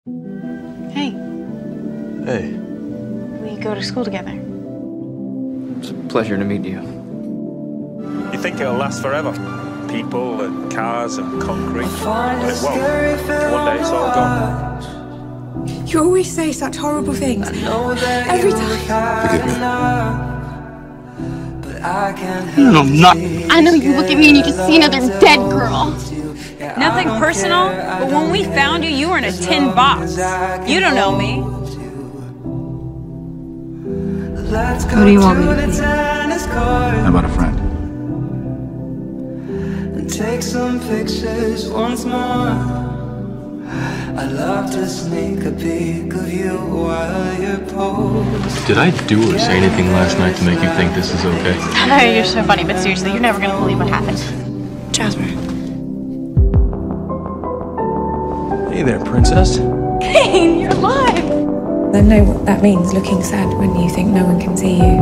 Hey. Hey. We go to school together. It's a pleasure to meet you. You think it'll last forever? People and cars and concrete. But it won't. One day it's all gone. You always say such horrible things. Every time. Forgive me. No, I'm not. I know you look at me and you just see another dead girl. Nothing personal, but when we found you, you were in a tin box. You don't know me. Who do you want me to be? How about a friend? Take some pictures once more. I'd love to sneak a peek of you while you're posed. Did I do or say anything last night to make you think this is okay? Oh, you're so funny, but seriously, you're never gonna believe what happened. Jasper. Hey there, princess. Hey, you're alive! I know what that means, looking sad when you think no one can see you.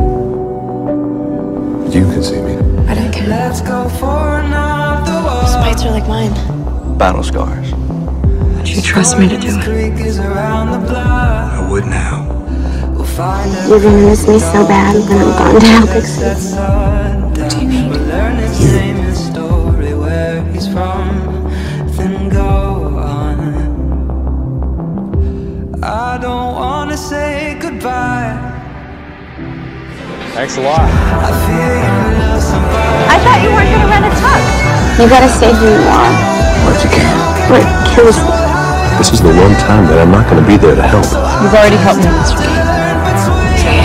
You can see me. I don't care. Let's go for another walk. Spites are like mine. Battle scars. Would you trust me to do it? I would now. You're gonna miss me so bad when I'm gone to help fix it. What do you need? I don't wanna say goodbye. Thanks a lot. I thought you weren't gonna rent a tux. You gotta stay who you are. What if you can't? What kills me? This is the one time that I'm not going to be there to help. You've already helped me, Mr. King. I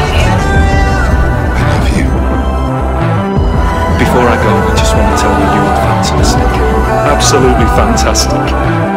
love you. Before I go, I just want to tell you were fantastic. Absolutely fantastic.